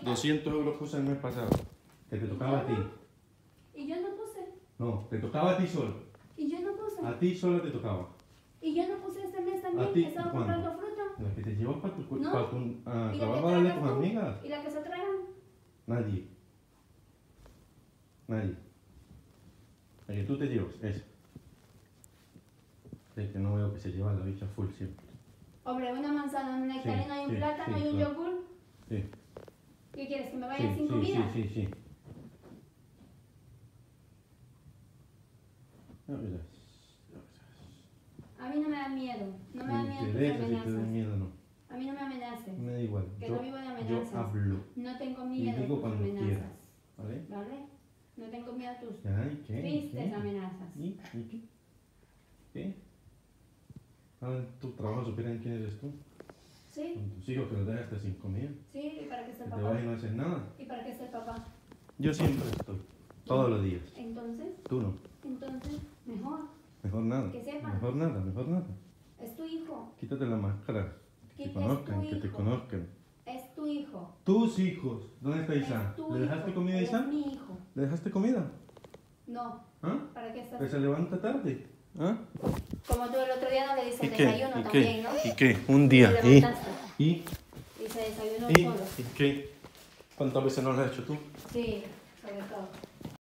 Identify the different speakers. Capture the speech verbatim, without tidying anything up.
Speaker 1: doscientos euros puse el mes pasado. Que te tocaba a ti.
Speaker 2: Y yo no puse.
Speaker 1: No, te tocaba a ti solo.
Speaker 2: Y yo no puse.
Speaker 1: A ti solo te tocaba.
Speaker 2: Y yo no puse este mes también.
Speaker 1: ¿A ti?
Speaker 2: Estaba
Speaker 1: ¿Cuándo?
Speaker 2: comprando fruta.
Speaker 1: La que te llevas para tu,
Speaker 2: No.
Speaker 1: para tu a
Speaker 2: ¿Y la
Speaker 1: trabajo
Speaker 2: que
Speaker 1: a darle a
Speaker 2: traigas
Speaker 1: tus
Speaker 2: tú?
Speaker 1: amigas?
Speaker 2: ¿Y la que se traigan?
Speaker 1: Nadie. Nadie. La que tú te llevas, esa. Es que no veo que se lleva la bicha full siempre.
Speaker 2: Hombre, una manzana, una nectarina
Speaker 1: Sí,
Speaker 2: y un
Speaker 1: sí,
Speaker 2: plátano
Speaker 1: sí,
Speaker 2: y un
Speaker 1: claro.
Speaker 2: yogur.
Speaker 1: Sí.
Speaker 2: ¿Qué quieres? ¿Que me
Speaker 1: Sí,
Speaker 2: vaya sin
Speaker 1: sí,
Speaker 2: comida?
Speaker 1: sí, sí, sí. Ya verás, ya verás.
Speaker 2: A mí no me da miedo. No me da
Speaker 1: Me
Speaker 2: miedo tus
Speaker 1: interesa si te da
Speaker 2: amenazas.
Speaker 1: miedo o no.
Speaker 2: A mí no me amenaces.
Speaker 1: Me da igual.
Speaker 2: Que
Speaker 1: yo,
Speaker 2: no vivo de
Speaker 1: yo
Speaker 2: amenazas.
Speaker 1: hablo.
Speaker 2: No tengo
Speaker 1: Y
Speaker 2: miedo a
Speaker 1: digo
Speaker 2: tus
Speaker 1: cuando
Speaker 2: amenazas.
Speaker 1: quiera. ¿Vale?
Speaker 2: ¿Vale? No tengo miedo a tus
Speaker 1: Ya, ¿y qué? ¿Y
Speaker 2: tristes
Speaker 1: qué?
Speaker 2: amenazas.
Speaker 1: ¿Y? ¿Y qué? ¿Qué? Ahora tu trabajo supieran quién eres tú.
Speaker 2: ¿Sí?
Speaker 1: Con tus hijos que los dejaste sin comida.
Speaker 2: Sí, ¿y para qué está
Speaker 1: Que
Speaker 2: el
Speaker 1: te
Speaker 2: papá?
Speaker 1: vas y no haces nada.
Speaker 2: ¿Y para qué está el papá?
Speaker 1: Yo siempre estoy. Todos los días.
Speaker 2: Entonces,
Speaker 1: Tú no.
Speaker 2: entonces, mejor.
Speaker 1: Mejor nada.
Speaker 2: Que sepan.
Speaker 1: Mejor nada, mejor nada.
Speaker 2: Es tu hijo.
Speaker 1: Quítate la máscara. Que
Speaker 2: Que
Speaker 1: te
Speaker 2: es
Speaker 1: conozcan,
Speaker 2: tu
Speaker 1: que te
Speaker 2: hijo.
Speaker 1: conozcan.
Speaker 2: Es tu hijo.
Speaker 1: Tus hijos. ¿Dónde está Isa?
Speaker 2: Es tu
Speaker 1: ¿Le dejaste
Speaker 2: hijo.
Speaker 1: comida a
Speaker 2: Es
Speaker 1: Isa?
Speaker 2: mi hijo.
Speaker 1: ¿Le dejaste comida?
Speaker 2: No.
Speaker 1: ¿Ah?
Speaker 2: ¿Para qué estás?
Speaker 1: ¿Que se levanta tarde? ¿Ah?
Speaker 2: Como tú el otro día no le diste
Speaker 1: ¿Y
Speaker 2: el
Speaker 1: qué?
Speaker 2: desayuno
Speaker 1: ¿Y
Speaker 2: también,
Speaker 1: qué?
Speaker 2: ¿no?
Speaker 1: ¿Y qué? Un día.
Speaker 2: Te
Speaker 1: ¿Y?
Speaker 2: levantaste.
Speaker 1: ¿Y?
Speaker 2: Y se desayunó
Speaker 1: ¿Y?
Speaker 2: solo.
Speaker 1: ¿Y qué? ¿Cuántas veces no lo has hecho tú?
Speaker 2: Sí.